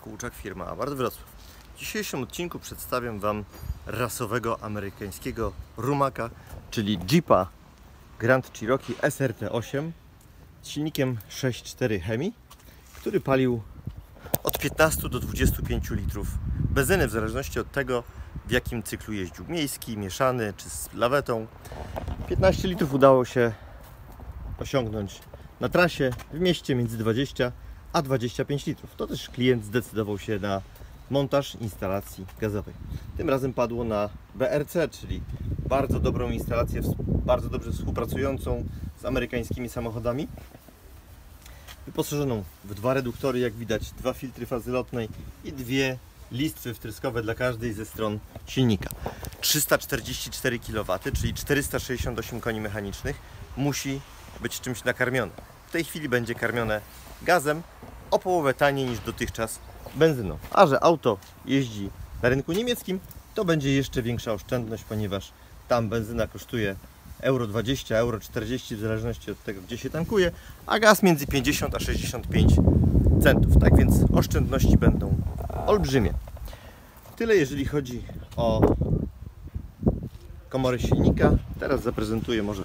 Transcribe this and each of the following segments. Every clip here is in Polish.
Kółczak, firma Abarth Wrocław. W dzisiejszym odcinku przedstawiam Wam rasowego amerykańskiego rumaka, czyli Jeepa Grand Cherokee SRT8 z silnikiem 6.4 Hemi, który palił od 15 do 25 litrów benzyny, w zależności od tego, w jakim cyklu jeździł. Miejski, mieszany czy z lawetą. 15 litrów udało się osiągnąć na trasie, w mieście między 20 a 25 litrów. To też klient zdecydował się na montaż instalacji gazowej. Tym razem padło na BRC, czyli bardzo dobrą instalację, bardzo dobrze współpracującą z amerykańskimi samochodami. Wyposażoną w 2 reduktory, jak widać, 2 filtry fazy lotnej i 2 listwy wtryskowe dla każdej ze stron silnika. 344 kW, czyli 468 koni mechanicznych, musi być czymś nakarmione. W tej chwili będzie karmione gazem o połowę taniej niż dotychczas benzyną. A że auto jeździ na rynku niemieckim, to będzie jeszcze większa oszczędność, ponieważ tam benzyna kosztuje euro 20, euro 40, w zależności od tego, gdzie się tankuje, a gaz między 50 a 65 centów. Tak więc oszczędności będą olbrzymie. Tyle jeżeli chodzi o komorę silnika. Teraz zaprezentuję może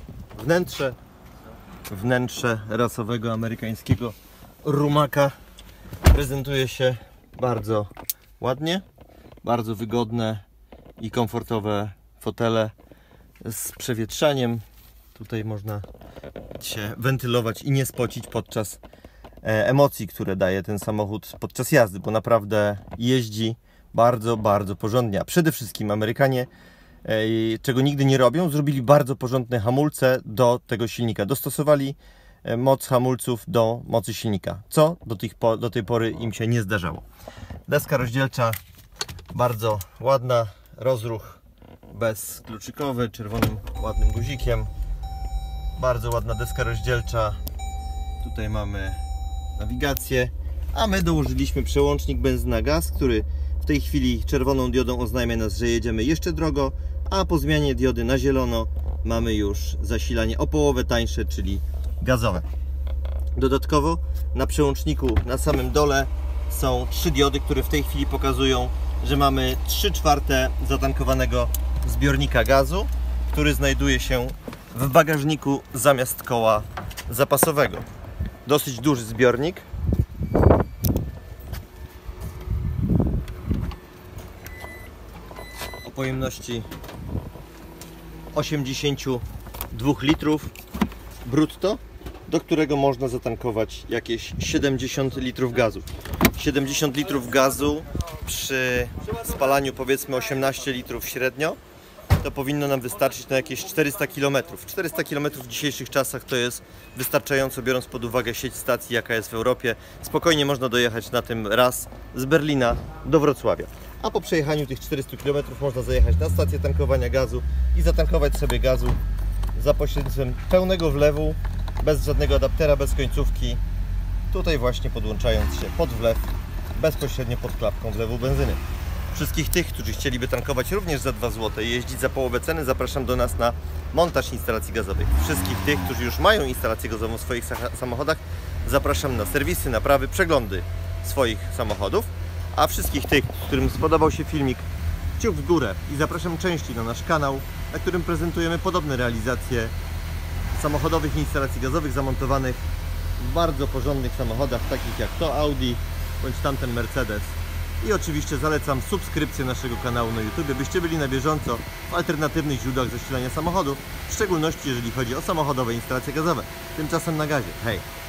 wnętrze rasowego amerykańskiego rumaka. Prezentuje się bardzo ładnie, bardzo wygodne i komfortowe fotele z przewietrzaniem. Tutaj można się wentylować i nie spocić podczas emocji, które daje ten samochód podczas jazdy, bo naprawdę jeździ bardzo, bardzo porządnie. A przede wszystkim Amerykanie, czego nigdy nie robią, zrobili bardzo porządne hamulce do tego silnika. Dostosowali moc hamulców do mocy silnika, co do tej pory im się nie zdarzało. Deska rozdzielcza bardzo ładna, rozruch bezkluczykowy, czerwonym ładnym guzikiem. Bardzo ładna deska rozdzielcza. Tutaj mamy nawigację, a my dołożyliśmy przełącznik benzyna-gaz, który w tej chwili czerwoną diodą oznajmia nas, że jedziemy jeszcze drogo, a po zmianie diody na zielono mamy już zasilanie o połowę tańsze, czyli gazowe. Dodatkowo na przełączniku na samym dole są 3 diody, które w tej chwili pokazują, że mamy 3/4 zatankowanego zbiornika gazu, który znajduje się w bagażniku zamiast koła zapasowego. Dosyć duży zbiornik. O pojemności 82 litrów brutto, do którego można zatankować jakieś 70 litrów gazu. 70 litrów gazu przy spalaniu powiedzmy 18 litrów średnio, to powinno nam wystarczyć na jakieś 400 km. 400 km w dzisiejszych czasach to jest wystarczająco, biorąc pod uwagę sieć stacji, jaka jest w Europie. Spokojnie można dojechać na tym raz z Berlina do Wrocławia. A po przejechaniu tych 400 km można zajechać na stację tankowania gazu i zatankować sobie gazu za pośrednictwem pełnego wlewu, bez żadnego adaptera, bez końcówki. Tutaj właśnie podłączając się pod wlew, bezpośrednio pod klapką wlewu benzyny. Wszystkich tych, którzy chcieliby tankować również za 2 zł i jeździć za połowę ceny, zapraszam do nas na montaż instalacji gazowych. Wszystkich tych, którzy już mają instalację gazową w swoich samochodach, zapraszam na serwisy, naprawy, przeglądy swoich samochodów. A wszystkich tych, którym spodobał się filmik, kciuk w górę i zapraszam częściej na nasz kanał, na którym prezentujemy podobne realizacje samochodowych instalacji gazowych zamontowanych w bardzo porządnych samochodach, takich jak to Audi bądź tamten Mercedes. I oczywiście zalecam subskrypcję naszego kanału na YouTube, byście byli na bieżąco w alternatywnych źródłach zasilania samochodu, w szczególności jeżeli chodzi o samochodowe instalacje gazowe. Tymczasem na gazie. Hej!